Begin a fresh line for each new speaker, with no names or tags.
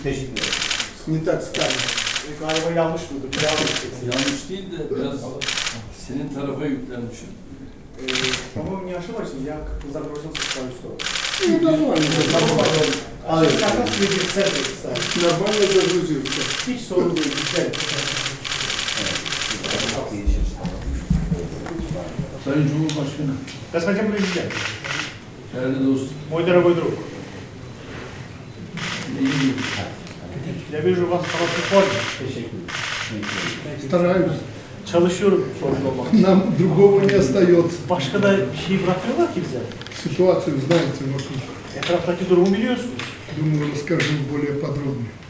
Teşekkür ederim.
Не так ставлю.
Galiba yanlış buldum.
Yanlış değil de biraz senin tarafa yüklenmişim.
По-моему, не ошибаюсь, я загрузился в свою сторону.
Ну, нормально.
Как раз в центре, кстати.
Нормально загрузился.
Hiç sorun değil, güzel.
Sayın Cumhurbaşkanı,
Господин президент,
değerli dostum,
мой дорогой друг,
iyi bir
я вижу вас в хорошей форме.
Teşekkür ederim.
Стараюсь.
Çalışıyorum sorumlu olmak için.
Нам другого не остается.
Başka da bir şey bırakmıyorlar ki bize.
Ситуацию знаете вокруг.
Etraftaki durumu biliyorsunuz.
Думаю, расскажу более подробно.